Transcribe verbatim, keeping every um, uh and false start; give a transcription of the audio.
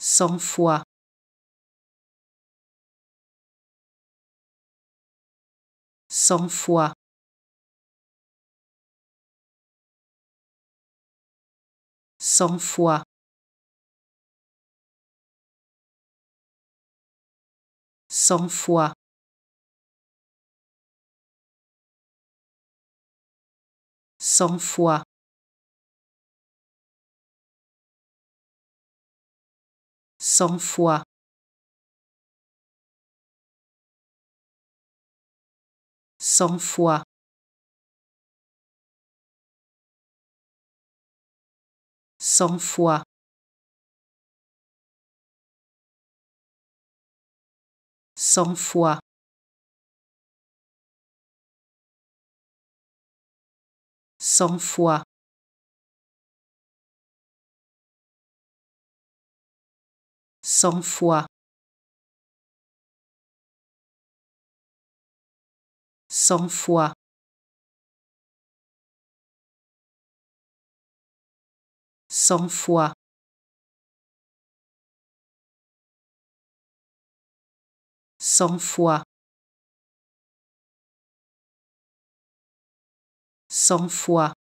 cent fois, cent fois, cent fois, cent fois, cent fois, cent fois, cent fois, cent fois, cent fois, cent fois, cent fois, cent fois, cent fois, cent fois, cent fois,